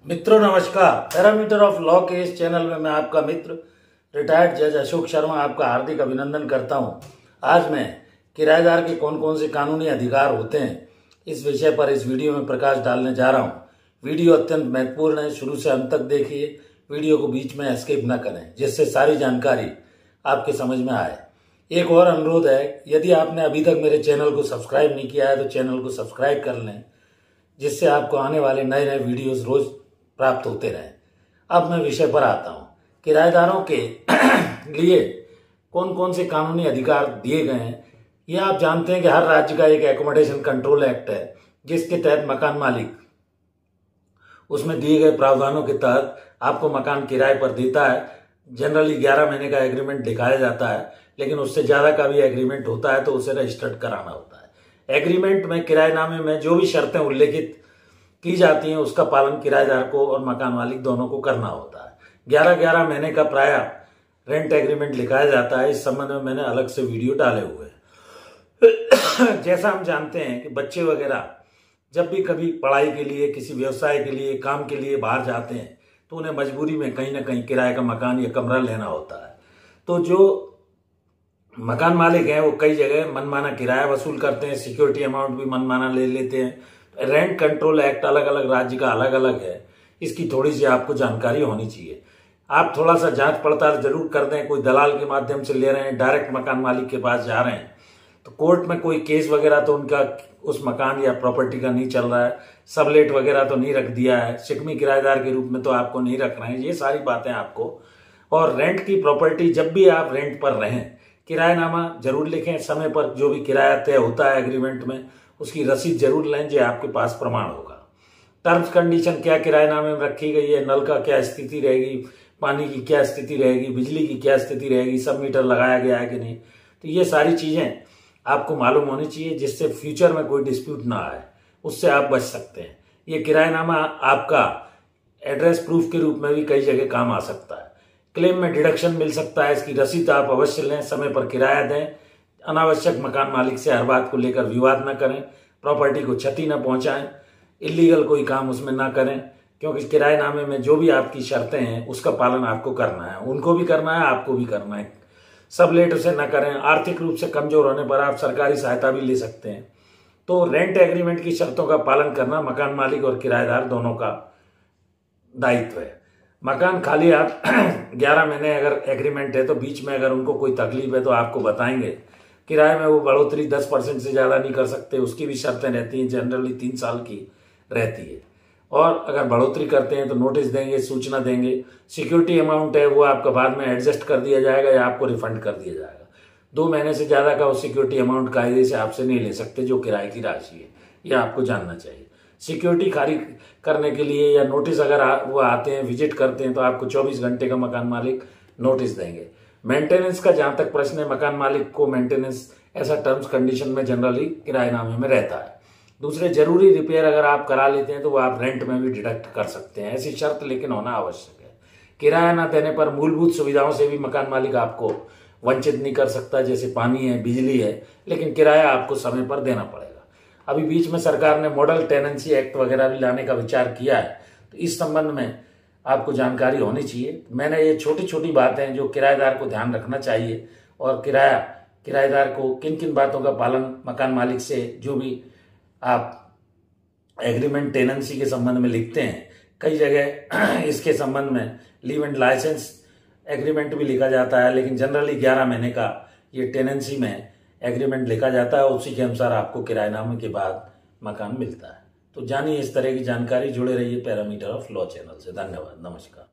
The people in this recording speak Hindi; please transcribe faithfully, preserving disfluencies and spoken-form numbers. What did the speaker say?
मित्रों नमस्कार। पैरामीटर ऑफ लॉ के इस चैनल में मैं आपका मित्र रिटायर्ड जज अशोक शर्मा आपका हार्दिक अभिनंदन करता हूं। आज मैं किराएदार के कौन कौन से कानूनी अधिकार होते हैं इस विषय पर इस वीडियो में प्रकाश डालने जा रहा हूं। वीडियो अत्यंत महत्वपूर्ण है, शुरू से अंत तक देखिए, वीडियो को बीच में एस्केप न करें जिससे सारी जानकारी आपके समझ में आए। एक और अनुरोध है, यदि आपने अभी तक मेरे चैनल को सब्सक्राइब नहीं किया है तो चैनल को सब्सक्राइब कर लें जिससे आपको आने वाले नए नए वीडियोस रोज प्राप्त होते रहें। अब मैं विषय पर आता हूं। किराएदारों के लिए कौन कौन से कानूनी अधिकार दिए गए हैं ये आप जानते हैं कि हर राज्य का एक एकोमोडेशन कंट्रोल एक्ट है जिसके तहत मकान मालिक उसमें दिए गए प्रावधानों के तहत आपको मकान किराए पर देता है। जनरली ग्यारह महीने का एग्रीमेंट दिखाया जाता है, लेकिन उससे ज्यादा का भी एग्रीमेंट होता है तो उसे रजिस्टर्ड कराना होता है। एग्रीमेंट में किराएनामे में जो भी शर्तें उल्लेखित की जाती हैं उसका पालन किराएदार को और मकान मालिक दोनों को करना होता है। ग्यारह ग्यारह महीने का प्राय रेंट एग्रीमेंट लिखाया जाता है। इस संबंध में मैंने अलग से वीडियो डाले हुए हैं। जैसा हम जानते हैं कि बच्चे वगैरह जब भी कभी पढ़ाई के लिए, किसी व्यवसाय के लिए, काम के लिए बाहर जाते हैं तो उन्हें मजबूरी में कहीं ना कहीं किराए का मकान या कमरा लेना होता है। तो जो मकान मालिक हैं वो कई जगह मनमाना किराया वसूल करते हैं, सिक्योरिटी अमाउंट भी मनमाना ले लेते हैं। रेंट कंट्रोल एक्ट अलग अलग राज्य का अलग अलग है, इसकी थोड़ी सी आपको जानकारी होनी चाहिए। आप थोड़ा सा जांच पड़ताल जरूर कर दें। कोई दलाल के माध्यम से ले रहे हैं, डायरेक्ट मकान मालिक के पास जा रहे हैं तो कोर्ट में कोई केस वगैरह तो उनका उस मकान या प्रॉपर्टी का नहीं चल रहा है, सबलेट वगैरह तो नहीं रख दिया है, शिकमी किराएदार के रूप में तो आपको नहीं रख रहे हैं। ये सारी बातें आपको, और रेंट की प्रॉपर्टी जब भी आप रेंट पर रहें किराएनामा जरूर लिखें। समय पर जो भी किराया तय होता है एग्रीमेंट में उसकी रसीद जरूर लें जो आपके पास प्रमाण होगा। टर्म्स कंडीशन क्या किराएनामे में रखी गई है, नल का क्या स्थिति रहेगी, पानी की क्या स्थिति रहेगी, बिजली की क्या स्थिति रहेगी, सब मीटर लगाया गया है कि नहीं, तो ये सारी चीजें आपको मालूम होनी चाहिए जिससे फ्यूचर में कोई डिस्प्यूट ना आए, उससे आप बच सकते हैं। ये किराएनामा आपका एड्रेस प्रूफ के रूप में भी कई जगह काम आ सकता है। क्लेम में डिडक्शन मिल सकता है, इसकी रसीद आप अवश्य लें। समय पर किराया दें। अनावश्यक मकान मालिक से हर बात को लेकर विवाद न करें। प्रॉपर्टी को क्षति न पहुंचाएं। इलीगल कोई काम उसमें ना करें, क्योंकि किराएनामे में जो भी आपकी शर्तें हैं उसका पालन आपको करना है, उनको भी करना है, आपको भी करना है। सब लेट उसे न करें। आर्थिक रूप से कमजोर होने पर आप सरकारी सहायता भी ले सकते हैं। तो रेंट एग्रीमेंट की शर्तों का पालन करना मकान मालिक और किराएदार दोनों का दायित्व है। मकान खाली आप ग्यारह महीने अगर एग्रीमेंट है तो बीच में अगर उनको कोई तकलीफ है तो आपको बताएंगे। किराए में वो बढ़ोतरी दस परसेंट से ज्यादा नहीं कर सकते, उसकी भी शर्तें रहती हैं, जनरली तीन साल की रहती है। और अगर बढ़ोतरी करते हैं तो नोटिस देंगे, सूचना देंगे। सिक्योरिटी अमाउंट है वो आपका बाद में एडजस्ट कर दिया जाएगा या आपको रिफंड कर दिया जाएगा। दो महीने से ज्यादा का वो सिक्योरिटी अमाउंट कायदे से आपसे नहीं ले सकते जो किराए की राशि है, यह आपको जानना चाहिए। सिक्योरिटी खारिज करने के लिए या नोटिस अगर आ, वो आते हैं, विजिट करते हैं तो आपको चौबीस घंटे का मकान मालिक नोटिस देंगे। मेंटेनेंस का जहां तक प्रश्न है, मकान मालिक को मेंटेनेंस ऐसा टर्म्स कंडीशन में जनरली किराएनामे में रहता है। दूसरे जरूरी रिपेयर अगर आप करा लेते हैं तो वो आप रेंट में भी डिडक्ट कर सकते हैं, ऐसी शर्त लेकिन होना आवश्यक है। किराया न देने पर मूलभूत सुविधाओं से भी मकान मालिक आपको वंचित नहीं कर सकता, जैसे पानी है, बिजली है, लेकिन किराया आपको समय पर देना पड़ेगा। अभी बीच में सरकार ने मॉडल टेनेंसी एक्ट वगैरह भी लाने का विचार किया है, तो इस संबंध में आपको जानकारी होनी चाहिए। मैंने ये छोटी छोटी बातें जो किराएदार को ध्यान रखना चाहिए और किराया किराएदार को किन किन बातों का पालन मकान मालिक से जो भी आप एग्रीमेंट टेनेंसी के संबंध में लिखते हैं, कई जगह इसके संबंध में लीव एंड लाइसेंस एग्रीमेंट भी लिखा जाता है, लेकिन जनरली ग्यारह महीने का ये टेनेंसी में एग्रीमेंट लिखा जाता है। उसी के अनुसार आपको किराएनामे के बाद मकान मिलता है। तो जानिए इस तरह की जानकारी, जुड़े रहिए पैरामीटर ऑफ लॉ चैनल से। धन्यवाद, नमस्कार।